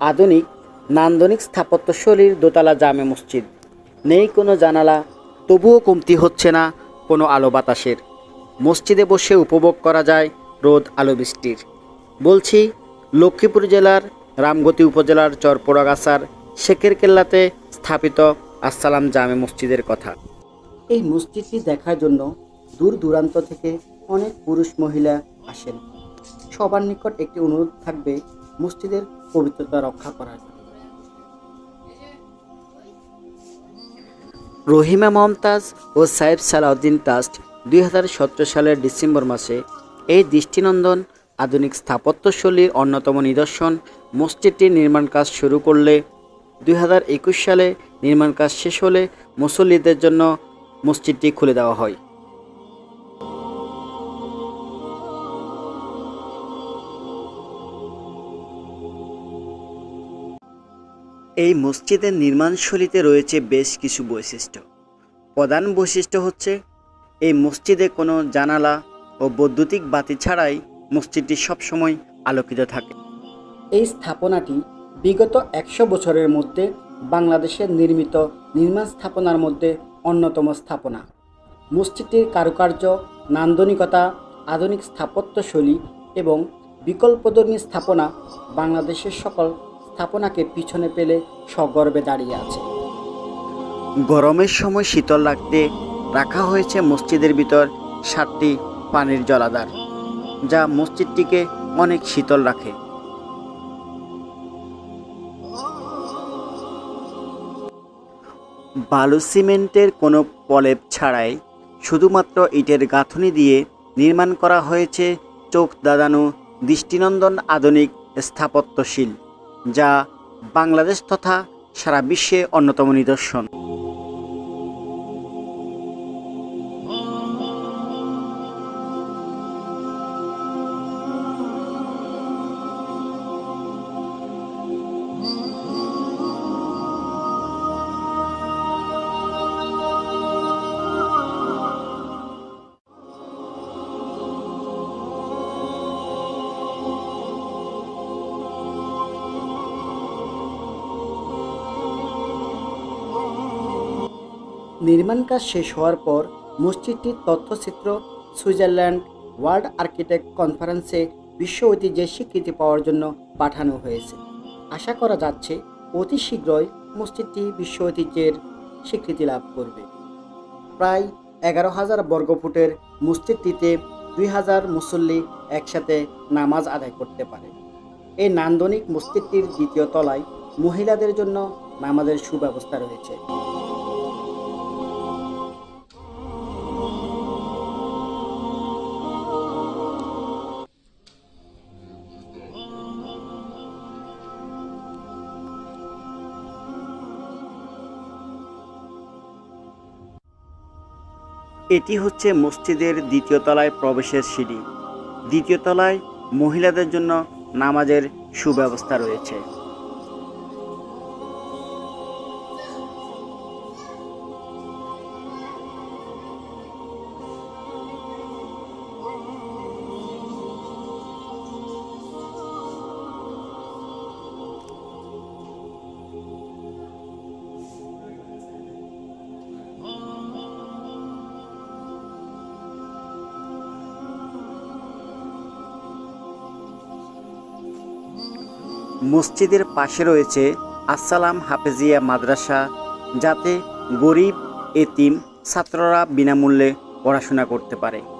আধুনিক নান্দনিক স্থাপত্যশৈলীর দোতলা জামে মসজিদ। নেই কোনো জানালা, তবুও কমতি হচ্ছে না কোনো আলো বাতাসের। মসজিদে বসে উপভোগ করা যায় রোদ আলো বৃষ্টির। বলছি লক্ষ্মীপুর জেলার রামগতি উপজেলার চরপোড়াগাছার শেখের কেল্লাতে স্থাপিত আসসালাম জামে মসজিদের কথা। এই মসজিদটি দেখার জন্য দূর দূরান্ত থেকে অনেক পুরুষ মহিলা আসেন। সবার নিকট একটি অনুরোধ থাকবে মসজিদের পবিত্রতা রক্ষা করার জন্য। রহিমা মমতাজ ও সাইফ সালাউদ্দিন ট্রাস্ট 2017 সালের ডিসেম্বর মাসে এই দৃষ্টিনন্দন আধুনিক স্থাপত্যশৈলীর অন্যতম নিদর্শন মসজিদটির নির্মাণ কাজ শুরু করলে 2021 সালে নির্মাণ কাজ শেষ হলে মুসল্লিদের জন্য মসজিদটি খুলে দেওয়া হয়। এই মসজিদের নির্মাণশৈলীতে রয়েছে বেশ কিছু বৈশিষ্ট্য। প্রধান বৈশিষ্ট্য হচ্ছে এই মসজিদে কোনো জানালা ও বৈদ্যুতিক বাতি ছাড়াই মসজিদটি সবসময় আলোকিত থাকে। এই স্থাপনাটি বিগত 100 বছরের মধ্যে বাংলাদেশের নির্মিত নির্মাণ স্থাপনার মধ্যে অন্যতম স্থাপনা। মসজিদটির কারুকার্য, নান্দনিকতা, আধুনিক স্থাপত্যশৈলী এবং বিকল্পধর্মী স্থাপনা বাংলাদেশের সকল স্থাপনাকে পিছনে ফেলে সগর্বে দাঁড়িয়ে আছে। গরমের সময় শীতল রাখতে রাখা হয়েছে মসজিদের ভিতর 7টি পানির জলাধার, যা মসজিদটিকে অনেক শীতল রাখে। বালু সিমেন্টের কোনো প্রলেপ ছাড়াই শুধুমাত্র ইটের গাঁথুনি দিয়ে নির্মাণ করা হয়েছে চোখ ধাঁধানো দৃষ্টিনন্দন আধুনিক স্থাপত্যশীল, যা বাংলাদেশ তথা সারা বিশ্বে অন্যতম নিদর্শন। নির্মাণ কাজ শেষ হওয়ার পর মসজিদটির তথ্যচিত্র সুইজারল্যান্ড ওয়ার্ল্ড আর্কিটেক্ট কনফারেন্সে বিশ্ব ঐতিহ্যের স্বীকৃতি পাওয়ার জন্য পাঠানো হয়েছে। আশা করা যাচ্ছে অতি শীঘ্রই মসজিদটি বিশ্ব ঐতিহ্যের স্বীকৃতি লাভ করবে। প্রায় 11,000 বর্গফুটের মসজিদটিতে 2,000 মুসল্লি একসাথে নামাজ আদায় করতে পারে। এই নান্দনিক মসজিদটির দ্বিতীয় তলায় মহিলাদের জন্য নামাজের সুব্যবস্থা রয়েছে। এটি হচ্ছে মসজিদের দ্বিতীয় তলায় প্রবেশের সিঁড়ি। দ্বিতীয় তলায় মহিলাদের জন্য নামাজের সুব্যবস্থা রয়েছে। মসজিদের পাশে রয়েছে আসসালাম হাফেজিয়া মাদ্রাসা, যাতে গরিব এতিম ছাত্ররা বিনামূল্যে পড়াশোনা করতে পারে।